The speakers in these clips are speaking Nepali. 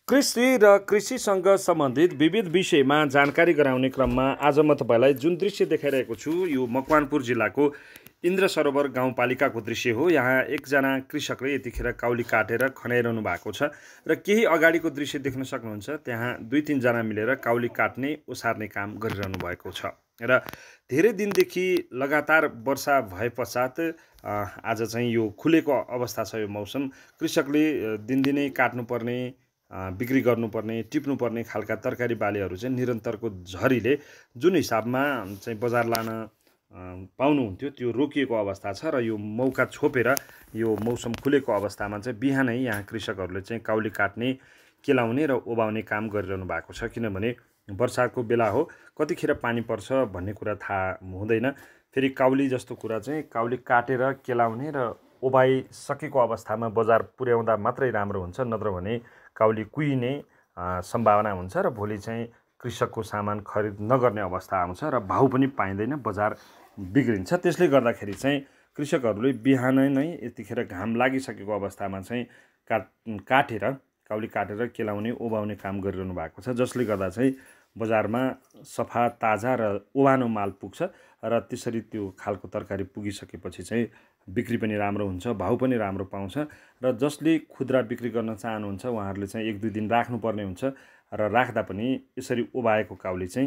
कृषि र कृषिसँग सम्बन्धित विविध विषयमा जानकारी गराउने क्रममा आज म तपाईँलाई जुन दृश्य देखाइरहेको छु यो मकवानपुर जिल्लाको इन्द्र सरोवर गाउँपालिकाको दृश्य हो। यहाँ एकजना कृषकले यतिखेर काउली काटेर खनाइरहनु भएको छ र केही अगाडिको दृश्य देख्न सक्नुहुन्छ। त्यहाँ 2-3 जना मिलेर काउली काट्ने ओसार्ने काम गरिरहनु भएको छ र धेरै दिनदेखि लगातार वर्षा भए पश्चात आज चाहिँ यो खुलेको अवस्था छ। यो मौसम कृषकले दिनदिनै काट्नुपर्ने बिक्री गर्नुपर्ने टिप्नुपर्ने खालका तरकारी बालीहरू चाहिँ निरन्तरको झरीले जुन हिसाबमा चाहिँ बजार लान पाउनुहुन्थ्यो त्यो रोकिएको अवस्था छ र यो मौका छोपेर यो मौसम खुलेको अवस्थामा चाहिँ बिहानै यहाँ कृषकहरूले चाहिँ काउली काट्ने केलाउने र ओबाउने काम गरिरहनु भएको छ। किनभने वर्षाको बेला हो, कतिखेर पानी पर्छ भन्ने कुरा थाहा हुँदैन। फेरि काउली जस्तो कुरा चाहिँ काउली काटेर केलाउने र ओबाइसकेको अवस्थामा बजार पुर्याउँदा मात्रै राम्रो हुन्छ, नत्र भने काउली कुहिने सम्भावना हुन्छ र भोलि चाहिँ कृषकको सामान खरिद नगर्ने अवस्था आउँछ र भाउ पनि पाइँदैन, बजार बिग्रिन्छ। त्यसले गर्दाखेरि चाहिँ कृषकहरूले बिहानै नै यतिखेर घाम लागिसकेको अवस्थामा चाहिँ काटेर काउली काटेर केलाउने ओबाउने काम गरिरहनु भएको छ, जसले गर्दा चाहिँ बजारमा सफा ताजा र ओबानो माल पुग्छ र त्यसरी त्यो खालको तरकारी पुगिसकेपछि चाहिँ बिक्री पनि राम्रो हुन्छ, भाउ पनि राम्रो पाउँछ र जसले खुद्रा बिक्री गर्न चाहनुहुन्छ उहाँहरूले चाहिँ 1-2 दिन राख्नुपर्ने हुन्छ र राख्दा पनि यसरी ओबाएको काउली चाहिँ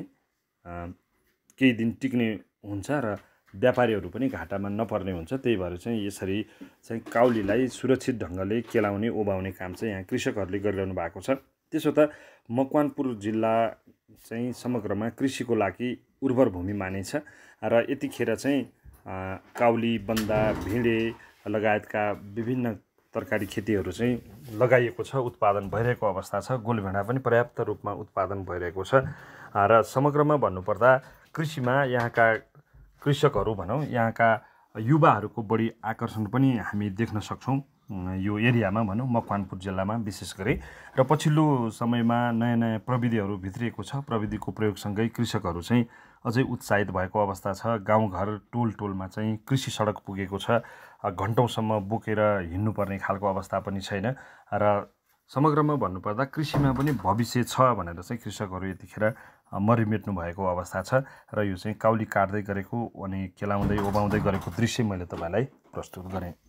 केही दिन टिक्ने हुन्छ र व्यापारीहरू पनि घाटामा नपर्ने हुन्छ। त्यही भएर चाहिँ यसरी चाहिँ काउलीलाई सुरक्षित ढङ्गले केलाउने ओबाउने काम चाहिँ यहाँ कृषकहरूले गरिरहनु भएको छ। त्यसो त मकवानपुर जिल्ला चाहिँ समग्रमा कृषिको लागि उर्वर भूमि मानिन्छ र यतिखेर चाहिँ काउली, बन्दा, भिँडे लगायतका विभिन्न तरकारी खेतीहरू चाहिँ लगाइएको छ, उत्पादन भइरहेको अवस्था छ। गोलभेडा पनि पर्याप्त रूपमा उत्पादन भइरहेको छ र समग्रमा भन्नुपर्दा कृषिमा यहाँका कृषकहरू भनौँ, यहाँका युवाहरूको बढी आकर्षण पनि हामी देख्न सक्छौँ यो एरियामा भनौँ, मकवानपुर जिल्लामा विशेष गरी। र पछिल्लो समयमा नयाँ नयाँ प्रविधिहरू भित्रिएको छ। प्रविधिको प्रयोगसँगै कृषकहरू चाहिँ अझै उत्साहित भएको अवस्था छ। गाउँघर टोलमा चाहिँ कृषि सडक पुगेको छ, घन्टौँसम्म बोकेर हिँड्नुपर्ने खालको अवस्था पनि छैन र समग्रमा भन्नुपर्दा कृषिमा पनि भविष्य छ भनेर चाहिँ कृषकहरू यतिखेर मरिमेट्नु भएको अवस्था छ र यो चाहिँ काउली काट्दै गरेको अनि केलाउँदै ओबाउँदै गरेको दृश्य मैले तपाईँलाई प्रस्तुत गरेँ।